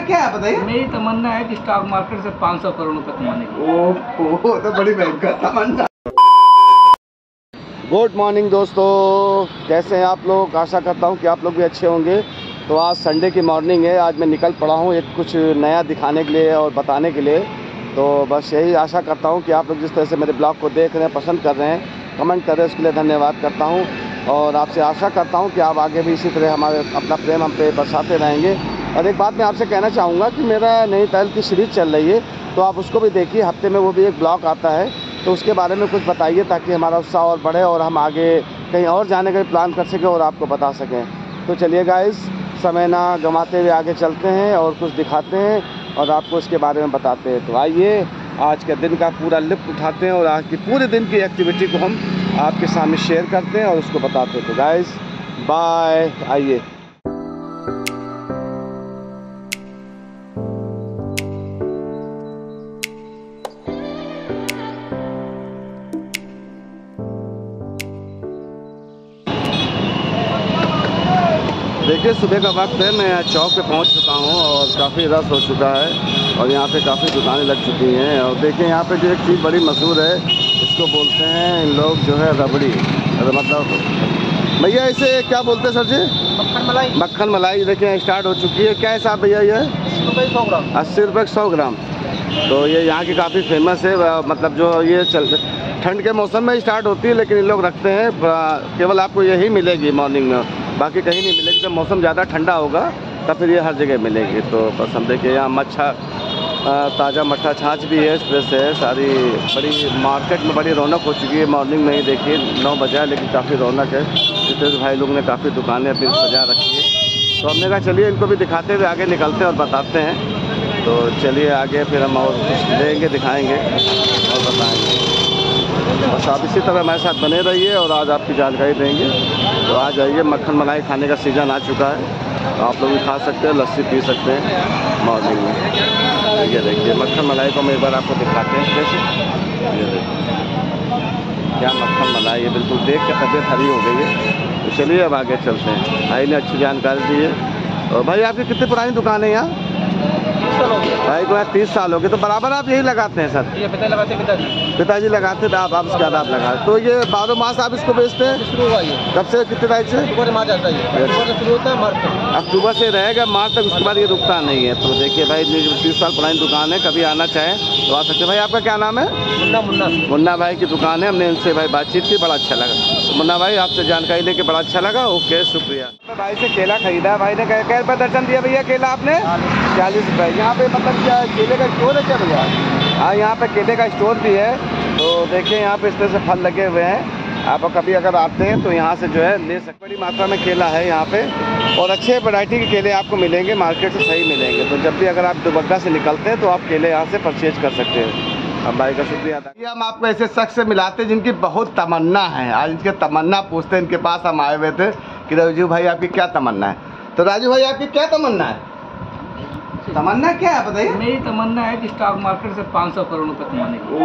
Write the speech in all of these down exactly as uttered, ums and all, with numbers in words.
क्या है बताइए? मेरी तमन्ना है कि स्टॉक मार्केट से पाँच सौ करोड़ रुपए कमाने की। ओह, तो बड़ी भयंकर तमन्ना। गुड मॉर्निंग दोस्तों, कैसे हैं आप लोग? आशा करता हूं कि आप लोग भी अच्छे होंगे। तो आज संडे की मॉर्निंग है, आज मैं निकल पड़ा हूं एक कुछ नया दिखाने के लिए और बताने के लिए। तो बस यही आशा करता हूं कि आप लोग जिस तरह से मेरे ब्लॉग को देख रहे हैं, पसंद कर रहे हैं, कमेंट कर रहे हैं, उसके लिए धन्यवाद करता हूं। और आपसे आशा करता हूं कि आप आगे भी इसी तरह हमारे अपना प्रेम हम पे बरसाते रहेंगे। और एक बात मैं आपसे कहना चाहूँगा कि मेरा नैनीताल की सीरीज़ चल रही है, तो आप उसको भी देखिए। हफ्ते में वो भी एक ब्लॉग आता है, तो उसके बारे में कुछ बताइए ताकि हमारा उत्साह और बढ़े और हम आगे कहीं और जाने का भी प्लान कर सकें और आपको बता सकें। तो चलिए गाइस, समय ना गंवाते हुए आगे चलते हैं और कुछ दिखाते हैं और आपको इसके बारे में बताते हैं। तो आइए आज के दिन का पूरा लुत्फ़ उठाते हैं और आज की पूरे दिन की एक्टिविटी को हम आपके सामने शेयर करते हैं और उसको बताते हैं। तो गाइस बाय, आइए। देखिए सुबह का वक्त है, मैं चौक पे पहुंच चुका हूं और काफ़ी रश हो चुका है और यहाँ पे काफ़ी दुकानें लग चुकी हैं। और देखिए यहाँ पे जो एक चीज़ बड़ी मशहूर है, इसको बोलते हैं इन लोग जो है रबड़ी। मतलब भैया इसे क्या बोलते हैं सर जी? मक्खन मलाई। मक्खन मलाई देखिए स्टार्ट हो चुकी है। क्या हिसाब भैया ये? अस्सी रुपये सौ ग्राम। अस्सी रुपये सौ ग्राम। तो ये यहाँ की काफ़ी फेमस है। मतलब जो ये चल ठंड के मौसम में स्टार्ट होती है, लेकिन इन लोग रखते हैं। केवल आपको यही मिलेगी मॉर्निंग में, बाकी कहीं नहीं मिलेगी। जब मौसम ज़्यादा ठंडा होगा तब फिर ये हर जगह मिलेगी। तो बस हम देखिए यहाँ मच्छा ताज़ा मट्ठा छाछ भी है, एक्सप्रेस है सारी। बड़ी मार्केट में बड़ी रौनक हो चुकी है। मॉर्निंग में ही देखिए नौ बजा है, लेकिन काफ़ी रौनक है। इस तरह से भाई लोग ने काफ़ी दुकानें अपनी सजा रखी है। तो हमने कहा चलिए इनको भी दिखाते हुए आगे निकलते हैं और बताते हैं। तो चलिए आगे फिर हम और कुछ लेंगे, दिखाएँगे और बताएँगे। बस आप इसी तरह हमारे साथ बने रहिए और आज आपकी जानकारी देंगे। तो आ जाइए, मक्खन मलाई खाने का सीज़न आ चुका है, तो आप लोग भी खा सकते हैं, लस्सी पी सकते हैं मॉर्निंग में। ये देखिए मक्खन मलाई को हम एक बार आपको दिखाते हैं जैसे। ये देखिए क्या मक्खन मलाई है, बिल्कुल देख के तबीयत हरी हो गई है। तो चलिए अब आगे चलते हैं। भाई ने अच्छी जानकारी दी है। और भाई आपकी कितनी पुरानी दुकान है यहाँ? भाई को यहाँ तीस साल हो गए। तो बराबर आप यही लगाते हैं सर? ये पिता लगाते पिताजी पिताजी लगाते थे, आप आप उसके बाद आप लगाते। तो ये बारह मास आप इसको बेचते हैं? शुरू हुआ ये कब से, कितने तारीख से? अक्टूबर मार्च आता है। अक्टूबर से शुरू होता है, मार्च तक। अक्टूबर से रहेगा मार्च तक, उसके बाद ये रुकता नहीं है। तो देखिए भाई तीस साल पुरानी दुकान है, कभी आना चाहें तो आ सकते हैं। भाई आपका क्या नाम है? मुन्ना। मुन्ना मुन्ना भाई की दुकान है। हमने इनसे भाई बातचीत की, बड़ा अच्छा लगा। तो मुन्ना भाई आपसे जानकारी लेके बड़ा अच्छा लगा। ओके शुक्रिया। भाई से केला खरीदा, भाई ने कै रुपये दर्जन दिया भैया केला आपने? चालीस रुपये। यहाँ पे मतलब क्या केले का स्टोर है क्या भैया? हाँ यहाँ पे केले का स्टोर भी है। तो देखिए यहाँ पे इस तरह से फल लगे हुए हैं। आप कभी अगर आते हैं तो यहाँ से जो है ले सकते। बड़ी मात्रा में केला है यहाँ पे और अच्छे वैरायटी के केले आपको मिलेंगे, मार्केट से सही मिलेंगे। तो जब भी अगर आप दुबग्गा से निकलते हैं तो आप केले यहाँ से परचेज कर सकते हैं। हम भाई का शुक्रिया अदा। हम आपको ऐसे शख्स से मिलाते हैं जिनकी बहुत तमन्ना है। आज इनके तमन्ना पूछते हैं, इनके पास हम आए हुए थे कि राजू भाई आपकी क्या तमन्ना है। तो राजू भाई आपकी क्या तमन्ना है? तमन्ना क्या है बताइए? मेरी तमन्ना है कि स्टॉक मार्केट से पाँच सौ करोड़ रुपए कमाने की।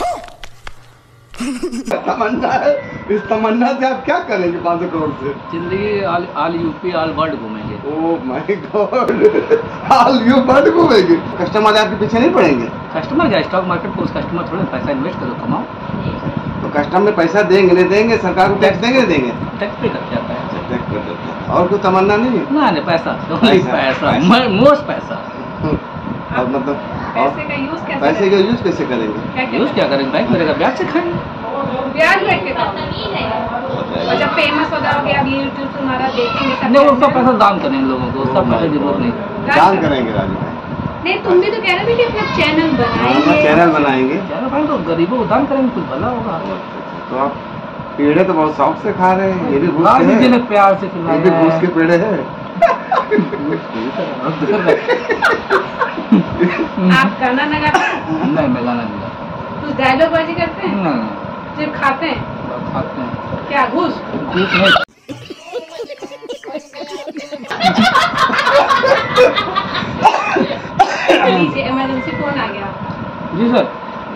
तमन्ना है। इस तमन्ना से आप क्या करेंगे पाँच सौ करोड़ से? जिंदगी all all UP all world घूमेंगे। Oh my god, all you world घूमेंगे। कस्टमर आपके पीछे नहीं पड़ेंगे? कस्टमर क्या, स्टॉक मार्केट को उस कस्टमर थोड़े पैसा इन्वेस्ट करो, कमाओ। तो कस्टमर में पैसा देंगे नहीं देंगे? सरकार को टैक्स देंगे नहीं देंगे? टैक्स पे कट जाता है। टैक्स पे देते हैं। और कोई तमन्ना नहीं है? ना नहीं, पैसा पैसा मोस्ट पैसा। और मतलब पैसे का यूज कैसे पैसे का यूज कैसे करेंगे? यूज क्या करेंगे? बैंक मेरे का ब्याज से खाएंगे। ब्याज बैठ के और जब फेमस हो जाओगे अब यूट्यूब तुम्हारा देखेंगे सब। नहीं, उसका पैसा दान करेंगे लोगों को, उसका पैसा जरूरत नहीं। दान करेंगे राजू भाई? नहीं, तुम भी तो कह रहे थे कि अपना चैनल बनाएंगे। चैनल बनाएंगे, चैनल बनाएंगे तो गरीबों को दान करेंगे, कुछ भला होगा। तो आप पेड़े तो बहुत शौक से खा रहे हैं। ये भी घूस के है, प्यार से ये भी घूस के पेड़े हैं। आप गाना ना गाते? नहीं, मैं गाना नहीं गाता। कुछ डायलॉग बाजी करते हैं? नहीं, सिर्फ खाते हैं। खाते हैं। क्या घूस? घूस नहीं। लीजिए, इमरजेंसी फोन आ गया। जी सर।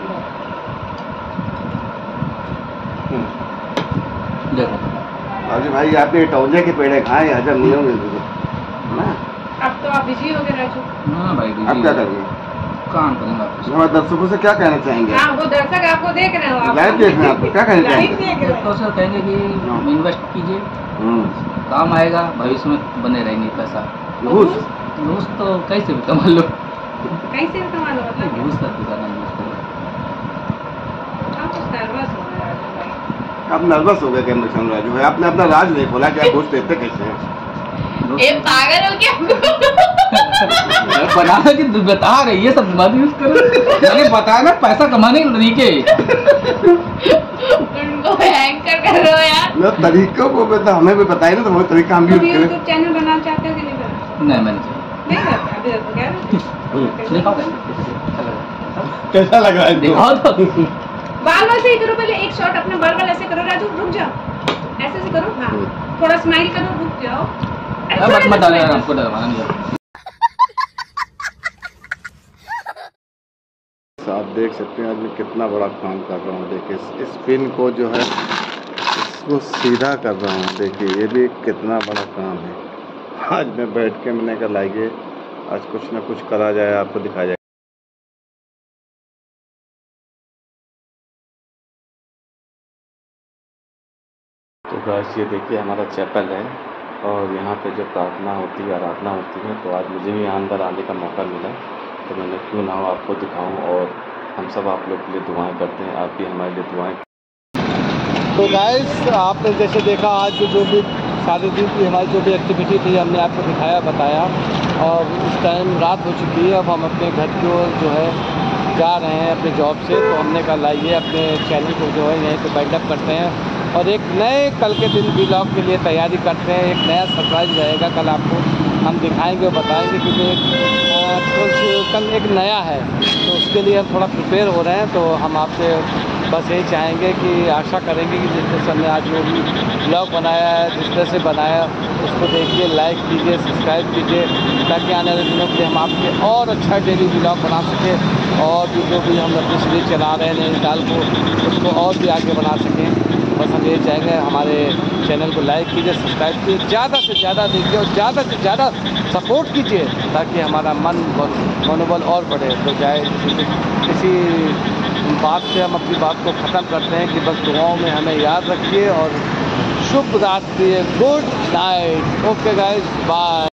देखो राजू भाई आपने टौले के पेड़े खाए, हजम नहीं होंगे। अब तो आप बिजी हो गए राजू। हाँ भाई आप क्या करेंगे? काम करेंगे आप हमारे दर्शकों से क्या कहना चाहेंगे? हाँ वो दर्शक आपको देख रहे हो, आप लाइव देख रहे हैं, आपको क्या कहना लाइव चाहेंगे? देख रहे तो हो। सर कहेंगे कि इन्वेस्ट कीजिए, हम्म, काम आएगा, भविष्य में बने रहेंगे पैसा। घूस घूस तो कैसे भी कमा लो, कैसे भी कमा लो, मतलब घूस का तो करना यूज करो। आप कुछ नर्वस हो रहे हो राजू भाई। आप नर्वस हो गए कैमरे सामने राजू भाई, आपने अपना राज नहीं खोला कि आप घूस देते कैसे हैं? ये पागल हो क्या? बनाना कि बता रहे ये सब मत यूज करो, मैंने बताया ना पैसा कमाने के तरीके। उनको एंकर कर रहे हो यार। ना तरीकों को बता, हमें भी बताइए ना, तो वो तरीका हम भी तुम यूज करें। यूट्यूब चैनल बनाना चाहते हो कि नहीं बनाना? नहीं मैंने नहीं करते अभी तक तो क्या है? दिखाओ कैसा लग रहा है? दिखाओ तो बालों से ही करो, पहले एक शॉट अपने बाल वाल ऐसे करो राजू, रुक जाओ, ऐसे से करो, हाँ थोड़ा स्माइल करो, रुक जाओ। अब मत मत डालो यार, हमको डरवाना नहीं है। आप देख सकते हैं आज मैं कितना बड़ा काम कर रहा हूँ। देखिए इस, इस पिन को जो है इसको सीधा कर रहा हूँ। देखिए ये भी कितना बड़ा काम है। आज मैं बैठ के मैंने कहा लाइए आज कुछ ना कुछ करा जाए, आपको दिखाया जाए। तो गाइस ये देखिए हमारा चैपल है और यहाँ पे जो प्रार्थना होती है, आराधना होती है, तो आज मुझे भी यहाँ अंदर आने का मौका मिला, तो मैंने क्यों ना हो आपको दिखाऊं। और हम सब आप लोग के लिए दुआएं करते हैं, आप भी हमारे लिए दुआएं। तो गाइस आपने जैसे देखा आज जो भी सारे दिन की हमारी जो भी एक्टिविटी थी हमने आपको दिखाया बताया, और इस टाइम रात हो चुकी है। अब हम अपने घर की ओर जो है जा रहे हैं अपने जॉब से, तो हमने कहा लाइए अपने चैनल को जो है यहीं पे बाइंड अप करते हैं और एक नए कल के दिन व्लॉग के लिए तैयारी करते हैं। एक नया सरप्राइज रहेगा कल, आपको हम दिखाएंगे और बताएंगे, क्योंकि कुछ कल एक नया है तो उसके लिए हम थोड़ा प्रिपेयर हो रहे हैं। तो हम आपसे बस यही चाहेंगे कि आशा करेंगे कि जिस तरह से हमने आज जो भी व्लॉग बनाया है, जिस तरह से बनाया उसको देखिए, लाइक कीजिए, सब्सक्राइब कीजिए, ताकि आने वाले दिनों के लिए हम आपके और अच्छा डेली व्लॉग बना सकें और भी जो भी हम अपनी सीरीज चला रहे हैं नैनीताल को, उसको और भी आगे बना सकें। बस हम ये चाहेंगे हमारे चैनल को लाइक कीजिए, सब्सक्राइब कीजिए, ज़्यादा से ज़्यादा देखिए और ज़्यादा से ज़्यादा सपोर्ट कीजिए, ताकि हमारा मन मनोबल और बढ़े। तो जाए किसी किसी बात से हम अपनी बात को ख़त्म करते हैं कि बस दुआओं में हमें याद रखिए और शुभ रात्रि, good night. Okay guys, bye.